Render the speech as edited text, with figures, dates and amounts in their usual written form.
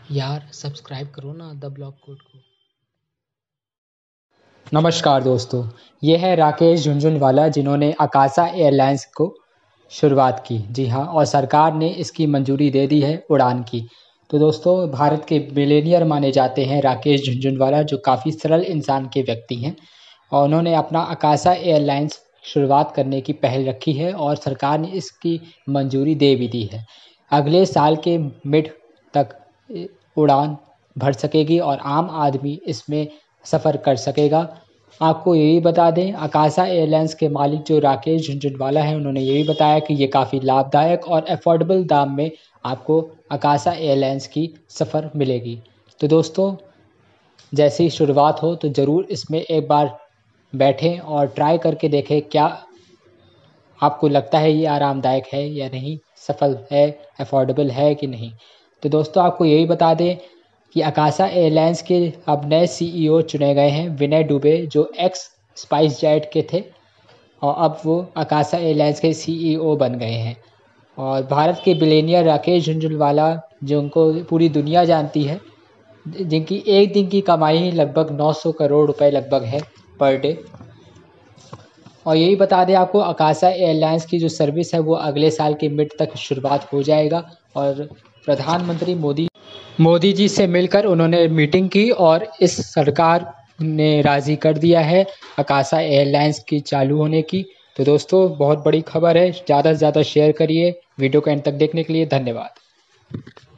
यार सब्सक्राइब करो ना द ब्लॉग कोड को। नमस्कार दोस्तों, ये है राकेश झुनझुनवाला जिन्होंने आकाशा एयरलाइंस को शुरुआत की। जी हाँ, और सरकार ने इसकी मंजूरी दे दी है उड़ान की। तो दोस्तों, भारत के बिलियनियर माने जाते हैं राकेश झुनझुनवाला, जो काफ़ी सरल इंसान के व्यक्ति हैं और उन्होंने अपना आकाशा एयरलाइंस शुरुआत करने की पहल रखी है और सरकार ने इसकी मंजूरी दे भी दी है। अगले साल के मिड तक उड़ान भर सकेगी और आम आदमी इसमें सफ़र कर सकेगा। आपको ये भी बता दें, आकाशा एयरलाइंस के मालिक जो राकेश झुनझुनवाला है, उन्होंने ये भी बताया कि ये काफ़ी लाभदायक और अफोर्डेबल दाम में आपको आकाशा एयरलाइंस की सफ़र मिलेगी। तो दोस्तों, जैसे ही शुरुआत हो तो ज़रूर इसमें एक बार बैठें और ट्राई करके देखें क्या आपको लगता है ये आरामदायक है या नहीं, सफल है, अफोर्डेबल है कि नहीं। तो दोस्तों, आपको यही बता दें कि आकाशा एयरलाइंस के अब नए सीईओ चुने गए हैं, विनय दुबे, जो एक्स स्पाइस जेट के थे और अब वो आकाशा एयरलाइंस के सीईओ बन गए हैं। और भारत के बिलियनियर राकेश झुनझुनवाला, जो उनको पूरी दुनिया जानती है, जिनकी एक दिन की कमाई ही लगभग 900 करोड़ रुपए लगभग है पर डे। और यही बता दें आपको, आकाशा एयरलाइंस की जो सर्विस है वो अगले साल के मिड तक शुरुआत हो जाएगा। और प्रधानमंत्री मोदी जी से मिलकर उन्होंने मीटिंग की और इस सरकार ने राज़ी कर दिया है आकाशा एयरलाइंस की चालू होने की। तो दोस्तों, बहुत बड़ी खबर है, ज़्यादा से ज़्यादा शेयर करिए। वीडियो को एंड तक देखने के लिए धन्यवाद।